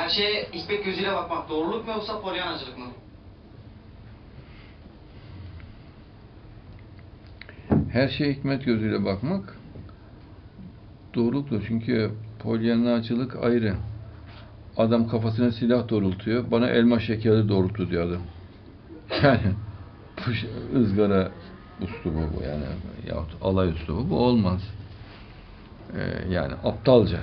Her şeye hikmet gözüyle bakmak doğruluk mu yoksa polyanacılık mı? Her şeye hikmet gözüyle bakmak doğruluktur. Çünkü polyanacılık ayrı. Adam kafasına silah doğrultuyor. Bana elma şekeri doğrultu diyor adam. Yani bu ızgara üslubu bu yani. Yahut alay üslubu bu olmaz. Yani aptalca.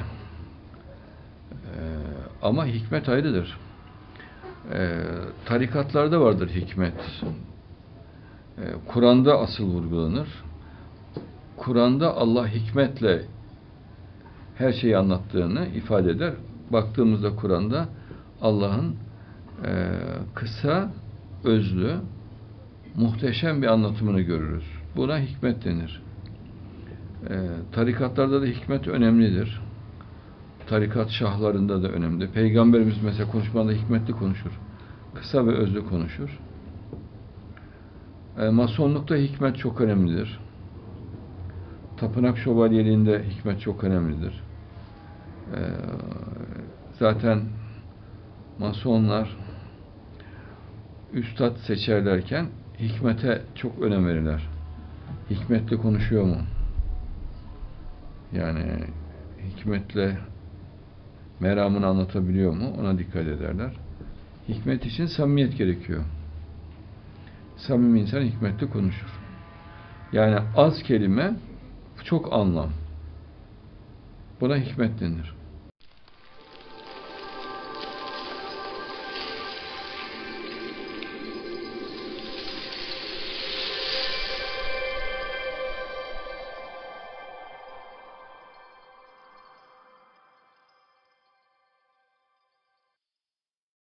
Ama hikmet ayrıdır. Tarikatlarda vardır hikmet. Kur'an'da asıl vurgulanır. Kur'an'da Allah hikmetle her şeyi anlattığını ifade eder. Baktığımızda Kur'an'da Allah'ın kısa, özlü, muhteşem bir anlatımını görürüz. Buna hikmet denir. Tarikatlarda da hikmet önemlidir. Tarikat şahlarında da önemli. Peygamberimiz mesela konuşmada hikmetli konuşur. Kısa ve özlü konuşur. Masonlukta hikmet çok önemlidir. Tapınak şövalyeliğinde hikmet çok önemlidir. Zaten masonlar üstad seçerlerken hikmete çok önem verirler. Hikmetle konuşuyor mu? Yani hikmetle meramını anlatabiliyor mu? Ona dikkat ederler. Hikmet için samimiyet gerekiyor. Samimi insan hikmetle konuşur. Yani az kelime, çok anlam. Buna hikmet denir.